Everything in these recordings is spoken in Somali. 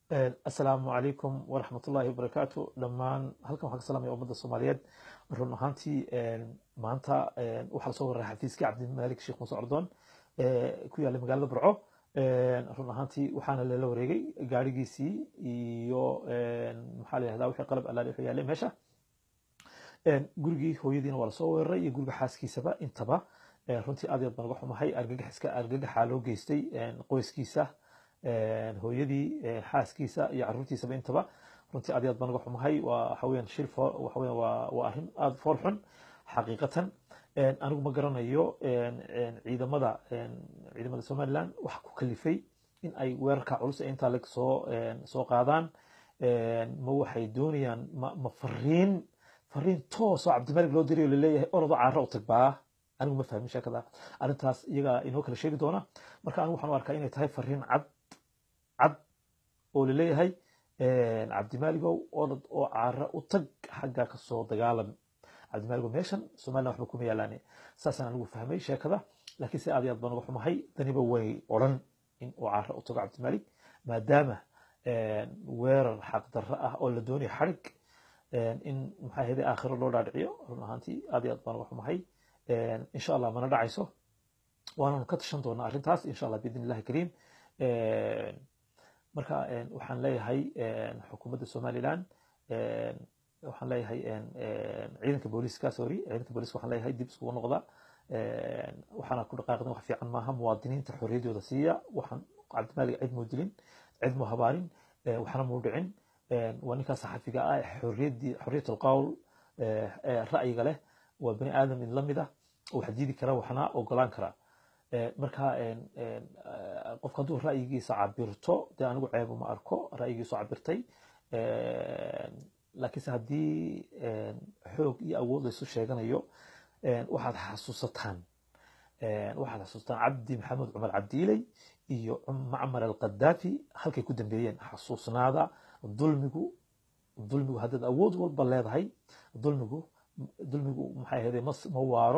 السلام عليكم ورحمة الله وبركاته لما هلكم حق السلام يا أمة الصوماليات رون هانتي maanta waxaa lasoo waray xafiiskii cabdimalik sheekh muuse ordon ku yaallay magaalada burco run ahaantii waxaana lala wareegay gaarigiisii iyo maxaa la yihahdaa wixii qalab alaali wuxuu yaallay meesha gurigii hooyadiina waa lasoo weeraray iyo guriga xaaskiisaba intaba runtii aad iyo aad baan uga xumahay argagaxaa loo geystay qoyskiisa hooyadii xaaskiisa iyo carruurtiisaba intaba runtii aad iyo aad baan uga xumahay waxa weeyaan waxa weeyaan waa arrin aad fool xun xaqiiqatan anigu ma garanayo ciidamada somaliland waxa ku kalifay in ay weerarka culus ee intaa leg soo qaadaan ma waxay doonayaan ma fariin toos oo cabdimalik loo dirayo laleeyahay orado caaro u tagbaa anigu ma fahmin sheekada arrintaas iyaga inoo kala sheegi doona marka anigu waxaan u arkaa inay tahay fariin cad oo laleeyahay cabdimaligow orad oo caaro u tag xagga kasoo dagaalam cabdimaligow meeshan somaliland waxba kuma yaalaane saasaan anigu fahmay sheekada laakiin si aad iyo aad baan uga xumahay daniba way odhan in uu caaro u tago cabdimalik maadaama weerar xaqdarro ah oo la doonayo xarig in maxaa ahayde aakhiro loo dhaadhiciyo run ahaantii aad iyo aad baan uga xumahay insha allah mana dhacayso waananu ka tashan doonaa arrintaas insha allah biidn illahi kariim marka waxaan leeyahay xukuumadda somaliland waxaan leeyahay ciidanka booliska waxaan leeyahay dib iskugu noqda waxaana ku dhaqaaqdin wax fiican maaha muwaadiniinta xorriyaddooda siiya waxaan cabdimalik cid muu dilin cid muu habaarin waxna muu dhicin waa ninkaa saxafiga ah xorriyat alqowl ra'yiga leh waa bani aadam in la mid ah wax diidi kara waxna ogolaan kara marka qofka hadduu ra'yigiisa cabirto dee anigu ceeb uma arko ra'yigiisu cabirtay laakiinse haddii xoog iyo awood laysu sheeganayo waxaad xasuusataan cabdi maxamed cumar cabdiiley iyo macmar alqadaafi halkay ku dambeeyeen xasuusnaada dulmigu haddaad awood walba leedahay dulmigu maxay ahayde ma waaro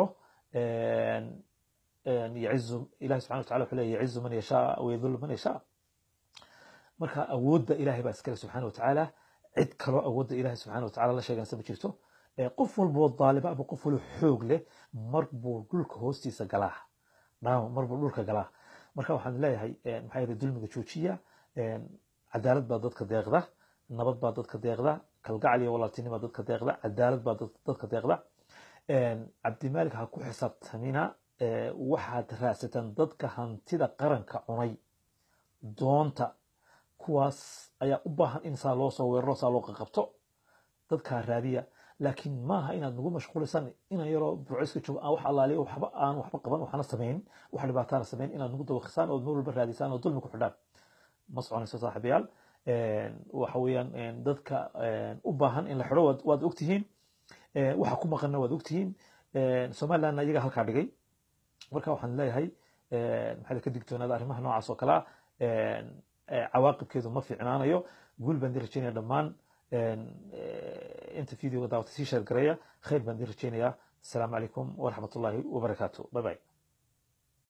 يعز إله سبحانه وتعالى وحلا يعز من يشاء ويذل من يشاء مركا أود إلهي بأسكال سبحانه وتعالى عد كرو أود إلهي سبحانه وتعالى لا شيء نسبة جرته قفل بود ضالبة بقفل حوق له مربو دولك هوستي سجلاه نعم مربو دولك جلاه مركا وحن لا هي محير الدول مجتوشية عدالة بعضات كديغة نبض بعضات كديغة كالقعلي ولا تيني بعضات كديغة عدالة بعضات كديغة عبد الملك هكو حساب ثمينة waxaad raadsataan dadka hantida qaranka cunay doonta kuwaas ayaa u baahan in saa loo soo weeraro saa loo qaqabto dadkaa raadiya laakiin maaha inaad nagu mashquulisan inaan yaroo burciska joogo aan wax allaaliyo waxba qaban waxna samayn wax dhibaataana samayn inaad nagu dawakhisaan ood meel walba raadisaan oo dulmi ku xidhaan ma soconayso saaxiibayaal waxa weeyaan dadka u baahan in la xidho waad ogtihiin waxa ku maqanna waad ogtihiin somalilandna iyaga halkaa dhigay marka waxaan leeyahay maxay ka digtoonaada arrimaha noocaas oo kale cawaaqibkeedu ma fiicnaanayo guul baan rajaynaya dhammaan inta videoga daawata sii sheer gareeya khayr baan rajaynaya asalaamu calaykum waraxmatullaahi wabarakaatu bye bye